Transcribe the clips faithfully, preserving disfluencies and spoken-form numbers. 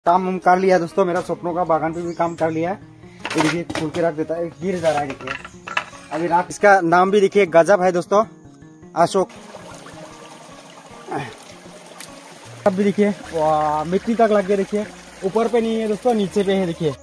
काम हम कर लिया दोस्तों, मेरा सपनों का बागान पे भी काम कर लिया। ये देखिए खोल के रख देता है, गिर जा रहा है। देखिए अभी रात, इसका नाम भी देखिए गजब है दोस्तों, अशोक। अब भी देखिए वाह, मिट्टी तक लग गया। देखिए ऊपर पे नहीं है दोस्तों, नीचे पे है। देखिए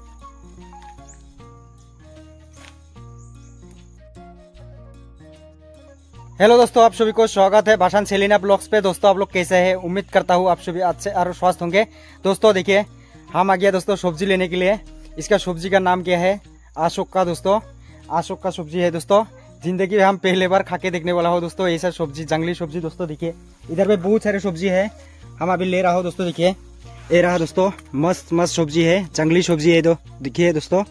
हेलो दोस्तों, आप सभी को स्वागत है भाषण सेलिना ब्लॉग्स पे। दोस्तों आप लोग कैसे हैं? उम्मीद करता हूँ आप सभी अच्छे और स्वस्थ होंगे। दोस्तों देखिए हम आ गया दोस्तों सब्जी लेने के लिए। इसका सब्जी का नाम क्या है? अशोक का दोस्तों, अशोक का सब्जी है दोस्तों। जिंदगी में हम पहले बार खा के देखने वाला हो दोस्तों ऐसा सब्जी, जंगली सब्जी दोस्तों। देखिए इधर पे बहुत सारे सब्जी है, हम अभी ले रहा हो दोस्तों। देखिए ये रहा दोस्तों, मस्त मस्त सब्जी है, जंगली सब्जी है। दो देखिए दोस्तों,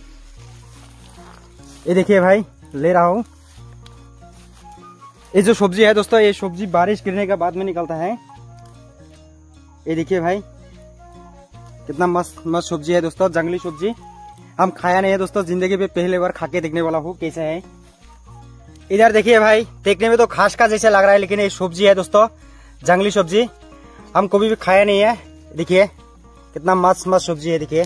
ये देखिए भाई ले रहा हूँ। ये जो सब्जी है दोस्तों, ये सब्जी बारिश गिरने के बाद में निकलता है। ये देखिए भाई कितना मस्त मस्त सब्जी है दोस्तों, जंगली सब्जी। हम खाया नहीं है दोस्तों, जिंदगी में पहले बार खा के देखने वाला हूँ कैसे है। इधर देखिए भाई, देखने में तो घास का जैसे लग रहा है, लेकिन ये सब्जी है दोस्तों, जंगली सब्जी। हम कभी भी खाया नहीं है। देखिए कितना मस्त मस्त सब्जी है। देखिए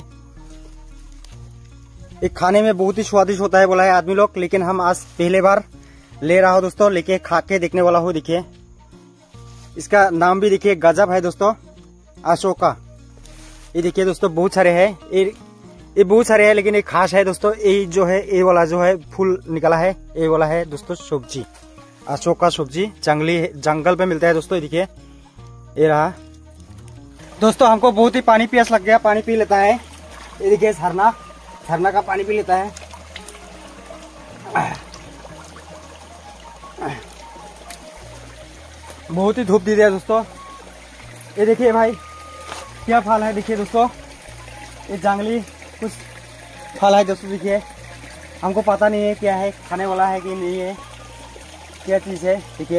ये खाने में बहुत ही स्वादिष्ट होता है बोला है आदमी लोग, लेकिन हम आज पहले बार ले रहा हूं दोस्तों, लेके खा के देखने वाला हूँ। देखिए इसका नाम भी देखिए गजब है दोस्तों, अशोका। ये देखिए दोस्तों बहुत सारे हैं, ये ये बहुत सारे हैं, लेकिन ये खास है दोस्तों। ये जो है ये वाला जो है फूल निकला है, ये वाला है दोस्तों सब्जी, अशोका सब्जी। जंगली जंगल पे मिलता है दोस्तों। ये देखिए ये रहा दोस्तों। हमको बहुत ही पानी प्यास लग गया, पानी पी लेता है। ये देखिए झरना, झरना का पानी पी लेता है। बहुत ही धूप दी है दोस्तों। ये देखिए भाई क्या फल है। देखिए दोस्तों ये जंगली कुछ फल है दोस्तों। देखिए हमको पता नहीं है क्या है, खाने वाला है कि नहीं है, क्या चीज है। देखिए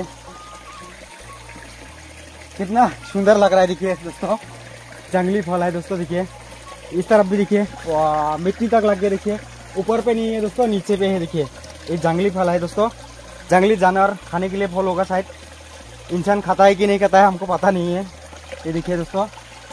कितना सुंदर लग रहा है। देखिए दोस्तों जंगली फल है दोस्तों। देखिए इस तरफ भी देखिए वाह, मिट्टी तक लग गया। देखिए ऊपर पे नहीं है दोस्तों, नीचे पे है। देखिए ये जंगली फल है दोस्तों, जंगली जानवर खाने के लिए फल होगा शायद। इंसान खाता है कि नहीं खाता है हमको पता नहीं है। ये देखिए दोस्तों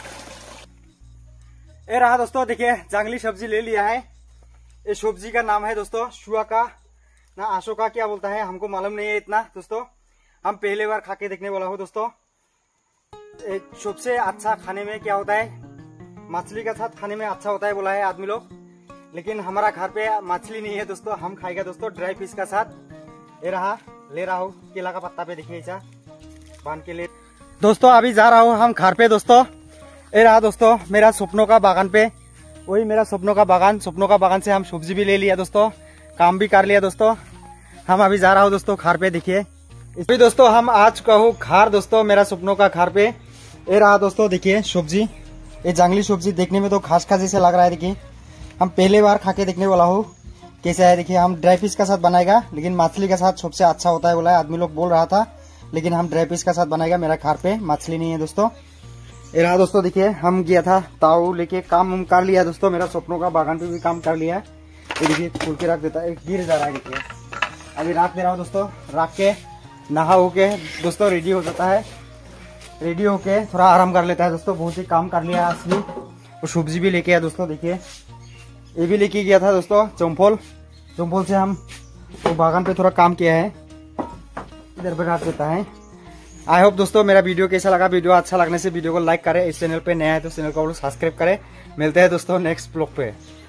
ये रहा दोस्तों। देखिए जंगली सब्जी ले लिया है। ये सब्जी का नाम है दोस्तों शुआका ना अशोका, क्या बोलता है हमको मालूम नहीं है इतना दोस्तों। हम पहले बार खा के देखने वाला हूँ दोस्तों। सबसे अच्छा खाने में क्या होता है, मछली के साथ खाने में अच्छा होता है बोला है आदमी लोग, लेकिन हमारा घर पे मछली नहीं है दोस्तों। हम खाएगा दोस्तों ड्राई फिश का साथ। ये रहा ले रहा हूँ, केला का पत्ता पे देखिए ऐसा बांध के ले दोस्तों। अभी जा रहा हूँ हम घर पे दोस्तों। ये रहा दोस्तों मेरा सपनों का बागान पे, वही मेरा सपनों का बागान। सपनों का बागान से हम सब्जी भी ले लिया दोस्तों, काम भी कर लिया दोस्तों। हम अभी जा रहा हूँ दोस्तों घर पे। देखिए अभी दोस्तों हम आज कहूँ घर दोस्तों, मेरा सपनों का घर पे। ये रहा दोस्तों देखिए सब्जी, ये जंगली सब्जी देखने में तो घास का जैसे लग रहा है। देखिए हम पहले बार खा के देखने वाला हूँ कैसा है। देखिए हम ड्राई फिश के साथ बनाएगा, लेकिन मछली के साथ सबसे अच्छा होता है बोला है आदमी लोग बोल रहा था, लेकिन हम ड्राई फिश के साथ बनाएगा। मेरा घर पे मछली नहीं है दोस्तों। ये रहा दोस्तों देखिए, हम गया था ताऊ लेके, काम हम कर लिया दोस्तों। मेरा सपनों का बागान पे भी काम कर लिया। ये देखिए खोल के रख देता है, गिर जा रहा है। देखिए अभी रख दे रहा हूँ दोस्तों, रख के नहा होके दोस्तों रेडी हो जाता है। रेडी होके थोड़ा आराम कर लेता है दोस्तों। बहुत ही काम कर लिया असली। और सब्जी भी लेके आया दोस्तों। देखिए ये भी लेके गया था दोस्तों चम्फल, चम्फल से हम तो बागान पे थोड़ा काम किया है। इधर पे रख देता है। आई होप दोस्तों मेरा वीडियो कैसा लगा। वीडियो अच्छा लगने से वीडियो को लाइक करें, इस चैनल पे नया है तो चैनल को सब्सक्राइब करें। मिलते हैं दोस्तों नेक्स्ट ब्लॉग पे।